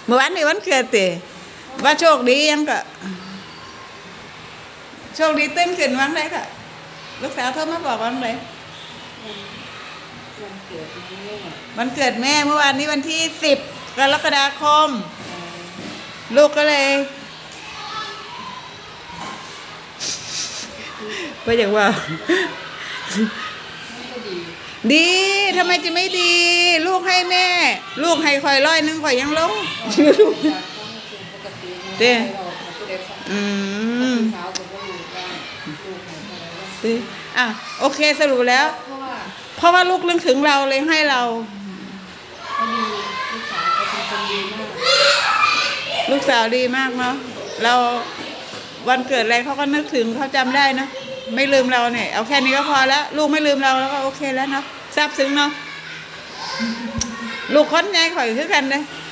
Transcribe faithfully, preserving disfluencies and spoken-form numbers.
เมื่อวานนี้วันเกิดเตะว่าโชคดียังก็โชคดีเต้นขึ้นวันไหนก็ลูกสาวโทรมาบอกวันไหนวันเกิดแม่วันเกิดแม่เมื่อวานนี้วันที่สิบกรกฎาคมลูกก็เลยก็อย่างว่าดีทำไมจะไม่ดี ลูกให้แม่ ลูกให้คอยร้อยนึงคอยยังลงเด้อืมอ่ะโอเคสรุปแล้วเพราะว่าลูกนึกถึงเราเลยให้เราลูกสาวดีมากเนาะเราวันเกิดอะไรเขาก็นึกถึงเขาจำได้นะไม่ลืมเราเนี่ยเอาแค่นี้ก็พอแล้วลูกไม่ลืมเราแล้วก็โอเคแล้วเนาะซาบซึ้งเนาะลูกคนใหญ่ข่อยคือกันเลย